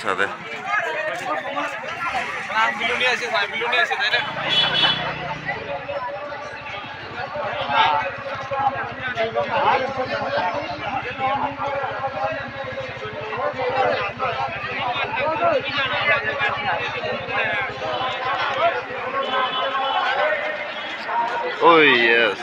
সাথে Oh yes.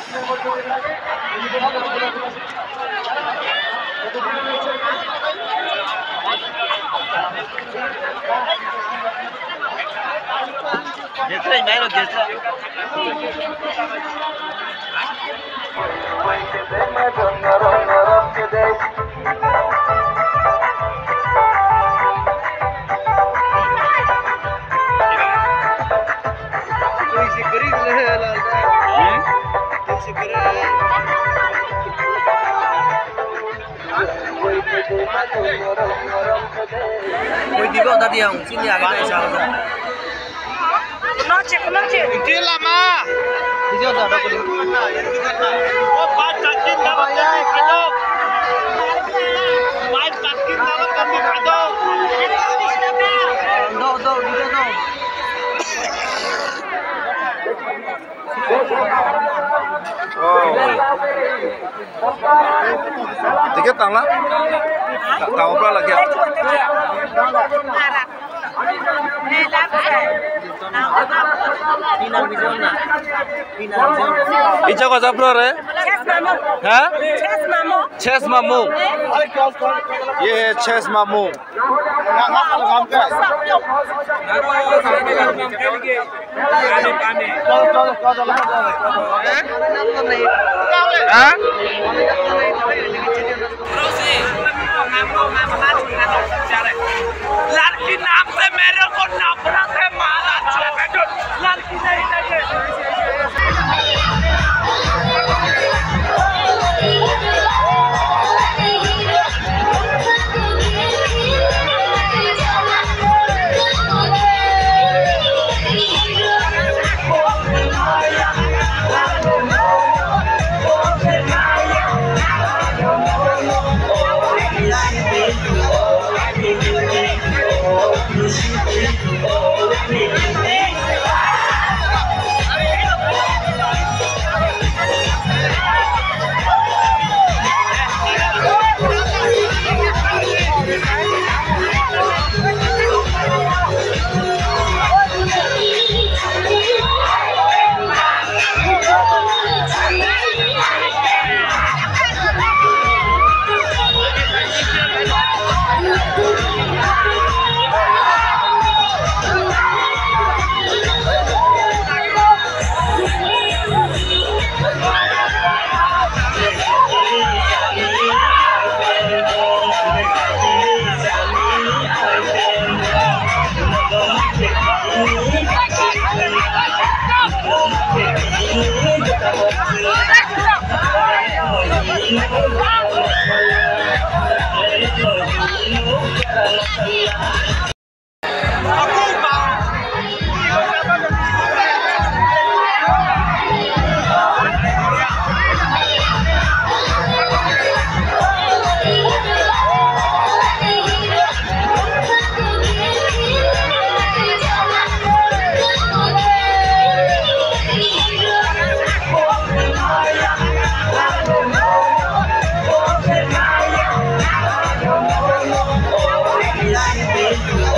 Koy di ba tadi yang sini agak naik sahaja. Kenapa? Itu lama. Bisa tak ada kulit. Oh, pas cakin dalam kami kado. Pas cakin dalam kami kado. Do, dia do. Tiket tangla? Tahu berapa lagi? Ica kau siapa re? Hah? Chess Mamu. ये है चेस मामू। लड़की नाम से मेरे को नफरत है मारा लड़की नहीं Thank you.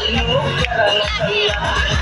Hello,